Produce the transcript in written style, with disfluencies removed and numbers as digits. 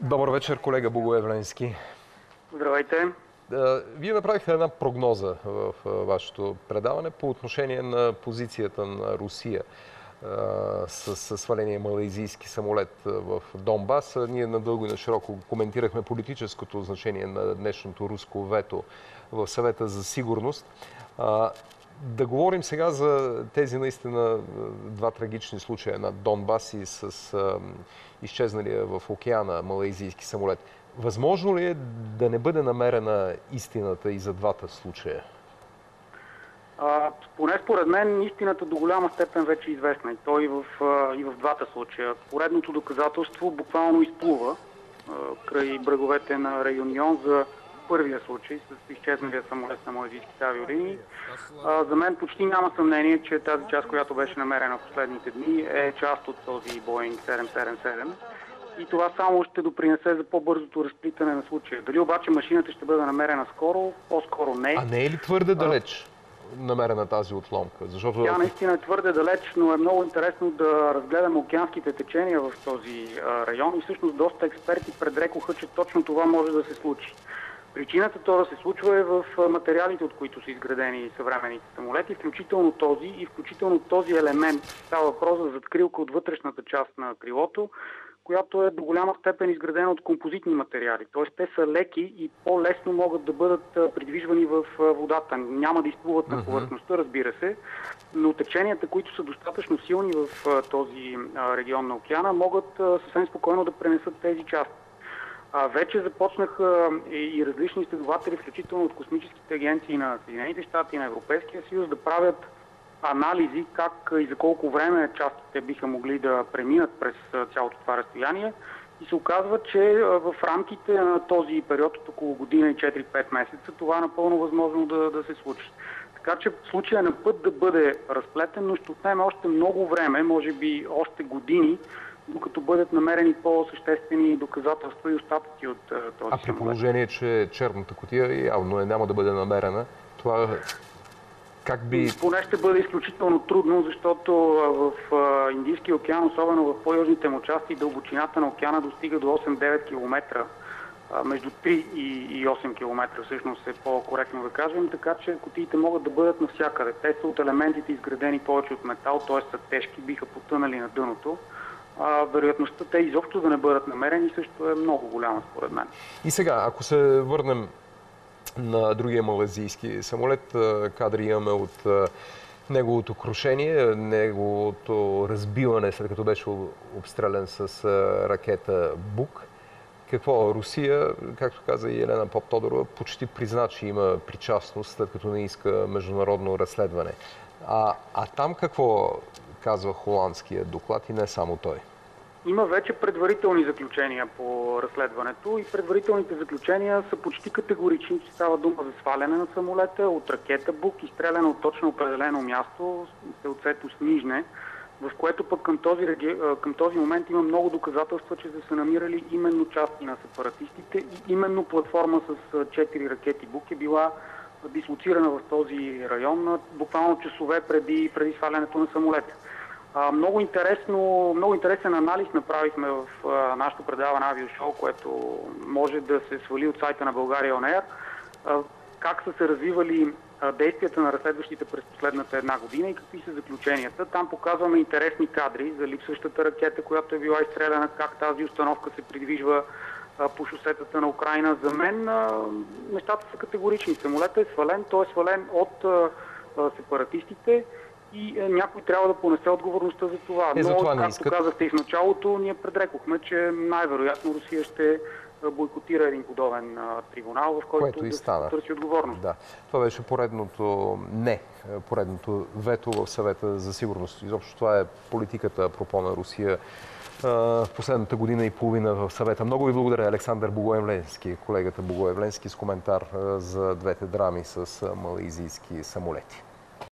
Добър вечер, колега Богоявленски. Здравейте. Вие направихте една прогноза в вашето предаване по отношение на позицията на Русия с сваления малайзийски самолет в Донбас. Ние надълго и на широко коментирахме политическото значение на днешното руско вето в Съвета за сигурност. Да говорим сега за тези наистина два трагични случая на Донбас и с изчезналия в океана малайзийски самолет. Възможно ли е да не бъде намерена истината и за двата случая? Поне според мен истината до голяма степен вече е известна. И то и в двата случая. Поредното доказателство буквално изплува край бреговете на Реюнион за първия случай с изчезналия самолет на малайзийските авиолинии. За мен почти няма съмнение, че тази част, която беше намерена в последните дни, е част от този Боинг 777. И това само ще допринесе за по-бързото разплитане на случая. Дали обаче машината ще бъде намерена скоро, по-скоро не. А не е ли твърде далеч намерена тази отломка? Защото тя наистина е твърде далеч, но е много интересно да разгледаме океанските течения в този район и всъщност доста експерти предрекоха, че точно това може да се случи. Причината това да се случва е в материалите, от които са изградени съвременните самолети, включително този елемент. Става въпрос за задкрилка от вътрешната част на крилото, която е до голяма степен изградена от композитни материали. Т.е. те са леки и по-лесно могат да бъдат придвижвани в водата. Няма да изплуват на повърхността, разбира се, но теченията, които са достатъчно силни в този регион на океана, могат съвсем спокойно да пренесат тези части. Вече започнаха и различни изследователи, включително от космическите агенции на Съединените щати и на Европейския съюз, да правят анализи как и за колко време частите биха могли да преминат през цялото това разстояние. И се оказва, че в рамките на този период от около година и 4-5 месеца това е напълно възможно да се случи. Така че случая е на път да бъде разплетен, но ще отнеме още много време, може би още години, докато бъдат намерени по-съществени доказателства и остатъци от този самолет. А при положение, че черната кутия явно няма да бъде намерена, това как би... Поне ще бъде изключително трудно, защото в Индийския океан, особено в по-южните му части, дълбочината на океана достига до 8-9 км. Между 3 и 8 км всъщност е по-коректно да кажем, така че кутиите могат да бъдат навсякъде. Те са от елементите изградени повече от метал, т.е. са тежки, биха потънали на дъното. Вероятността те изобщо да не бъдат намерени също е много голяма според мен. И сега, ако се върнем на другия малайзийски самолет, кадри имаме от неговото крушение, неговото разбиване, след като беше обстрелян с ракета БУК. Какво Русия, както каза и Елена Поптодорова, почти призна, че има причастност, след като не иска международно разследване. А там какво казва холандския доклад и не само той? Има вече предварителни заключения по разследването и предварителните заключения са почти категорични, че става дума за сваляне на самолета от ракета БУК, изстреляна от точно определено място, селцето Снижне, в което пък към този момент има много доказателства, че са се намирали именно части на сепаратистите и именно платформа с 4 ракети БУК е била дислоцирана в този район буквално часове преди свалянето на самолета. Много интересен анализ направихме в нашото предаване Авиошоу, което може да се свали от сайта на България On Air. Как са се развивали действията на разследващите през последната една година и какви са заключенията. Там показваме интересни кадри за липсващата ракета, която е била изстреляна, как тази установка се придвижва по шосетата на Украйна. За мен нещата са категорични. Самолетът е свален, той е свален от сепаратистите и някой трябва да понесе отговорността за това. Но, както казахте и в началото, ние предрекохме, че най-вероятно Русия ще бойкотира един подобен трибунал, в който да се търси отговорност. Да. Това беше поредното вето в Съвета за сигурност. Изобщо това е политиката апропо на Русия в последната година и половина в Съвета. Много ви благодаря, Александър Богоявленски, колегата Богоявленски, с коментар за двете драми с малайзийски самолети.